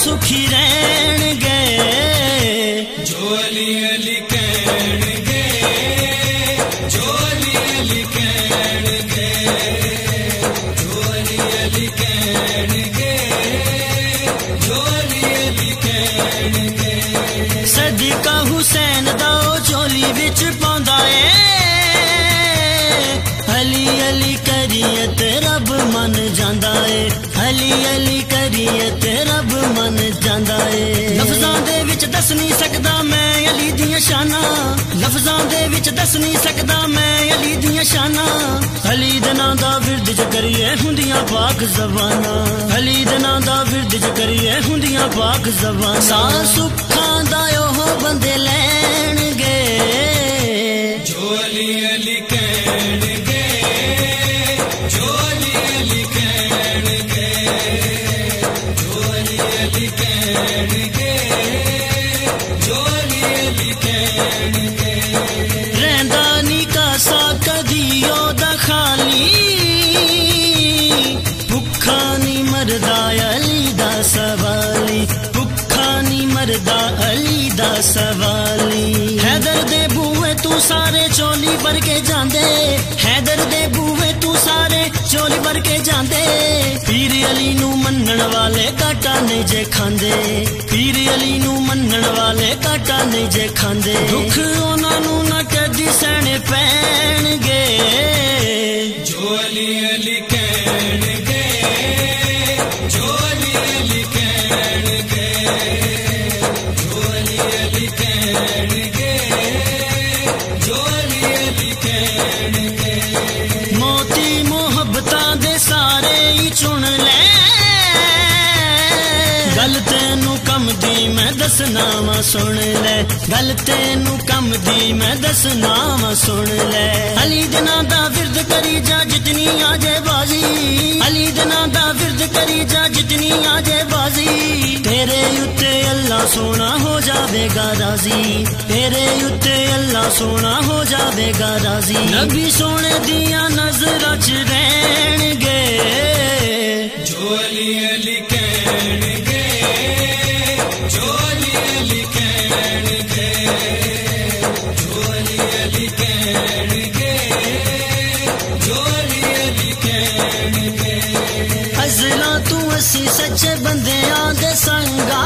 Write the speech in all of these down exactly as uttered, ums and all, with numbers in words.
سکھی رہن گے جو علی علی کہن گے جو علی علی کہن گے جو علی علی کہن گے جو علی علی کہن گے صدقہ حسین دا چولی وچ پوندا اے علی علی کریے تے رب من جاندا اے علی علی کریے تے رب من جاندا اے لفظاں دے وچ دس نہیں سکدا میں علی دیاں شاناں لفظاں دے وچ دس نہیں سکدا میں علی دیاں شاناں علی دے ناں دا ورد ج کریے ہوندیاں پاک زباناں علی دے ناں دا ورد ج کریے ہوندیاں پاک زباناں سا سکھاں دا اوہ بندے لین گے جو علی علی کہن گے جو علی علی کہن گے جو علی علی کہن گے جو علی علی کہن گے رہندا نی کاسا کدی او دا خالی بھکھا نی مردا علی دا سوالی بھکھا نی مردا علی دا سوالی حیدر دے بوئے تو سارے چولی بھر کے جاندے حیدر دے بوئے تو سارے چولی بھر کے جاندے پیر علی نو منن والے کاٹا نہیں جے کھاندے پیر علی نو منن والے کاٹا نہیں جے کھاندے دکھ انہاں نو نہ کدی سہنے پین گے جو علی علی کہن گے جو علی علی کہن گے جو علی علی کہن گے جو علی علی کہن گے موتی محبتاں دے سارے ہی چن لے گل تینوں کم دی میں دسنا وا سن لے گل تینوں کم دی میں دسنا وا سن لے علی دے ناں دا ورد کری جا جتنی آ جائے بازی علی دے ناں دا ورد کری جا جتنی آ جائے بازی تیرے اتے اللہ سونا ہو جاوے گا راضی تیرے اتے اللہ سونا ہو جاوے گا راضی نبی سونے دیاں نظراں چ رہن گے جو علی علی کہن گے جو علی علی کہن گے جو علی علی کہن گے جو علی علی کہن گے ازلاں تو اسی سچے بندیاں دے سنگا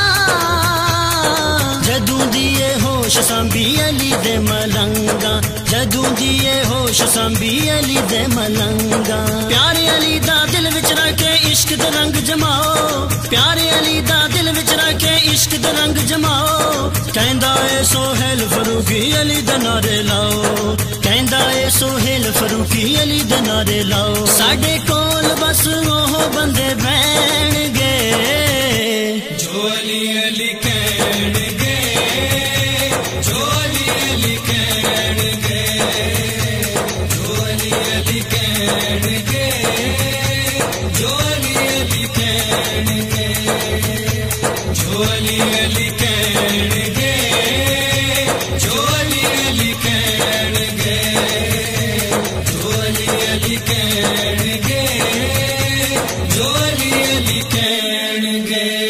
جدوں دیے ہوش سانبھی علی دے ملنگا جدوں دیے ہوش سانبھی علی دے ملنگا پیارے علی دا دل وچ رکھ کے عشق دے رنگ جماؤ پیارے علی دا دل وچ رکھ کے عشق دے رنگ جماؤ کہندا اے سہیل فاروقی علی دے نعرے لاؤ کہندا اے سہیل فاروقی علی دے نعرے لاؤ ساڈے کول بس وہ بندے بہن گے جو علی علی کہن گے جو علی علی کہن گے جو علی علی کہن گے جو علی علی کہن گے جو علی علی کہن گے جو علی علی کہن گے جو علی علی کہن گے جو علی علی کہن گے